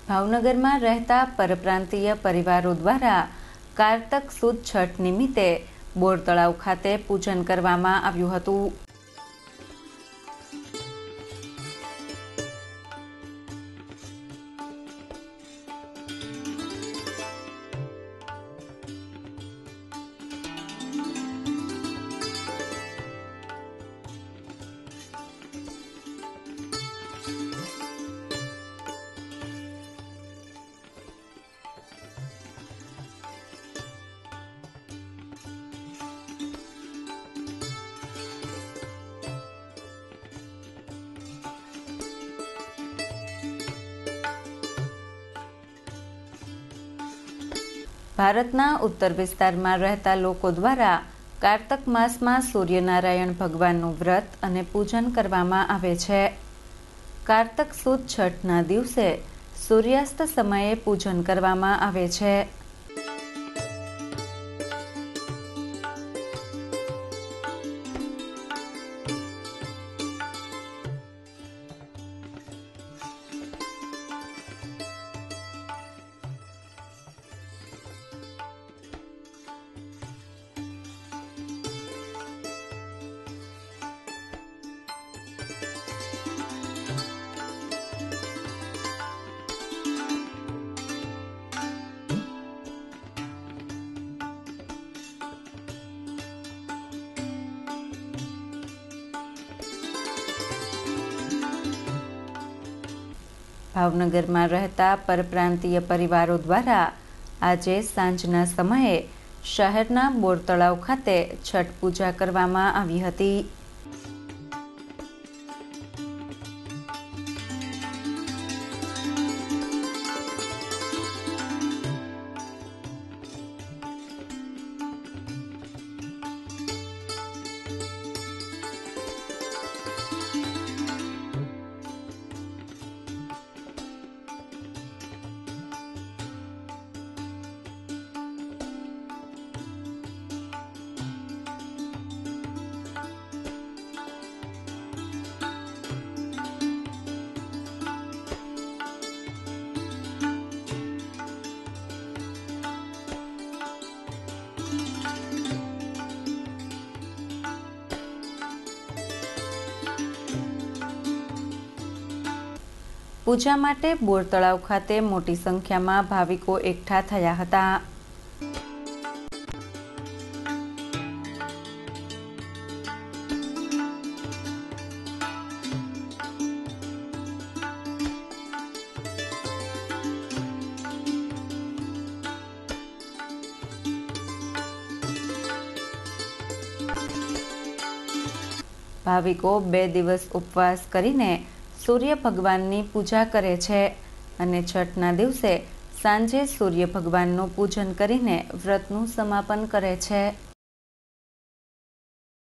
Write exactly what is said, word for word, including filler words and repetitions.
ભાવનગર में रहता परप्रांतीय परिवारों द्वारा कार्तक सुद छठ निमित्ते बोर तळाव खाते पूजन करवामां आव्युं हतुं। भारतना उत्तर विस्तार में रहता लोको द्वारा कार्तक मास में सूर्यनारायण भगवाननु व्रत अने पूजन करवामां आवे छे। कार्तक सुद छठना दिवसे सूर्यास्त समये पूजन करवामां आवे छे। भावनगर में रहता परप्रांतीय परिवारों द्वारा आज सांजना समये शहरना बोर तळाव खाते छठ पूजा करवामां आवी हती। पूजा माटे बोर तळाव खाते मोटी संख्या में भाविको एकठा थया हता। भाविको बे दिवस उपवास करीने सूर्य भगवाननी पूजा करे छे अने छठना दिवसे सांजे सूर्य भगवाननुं पूजन करीने व्रतनुं समापन करे छे।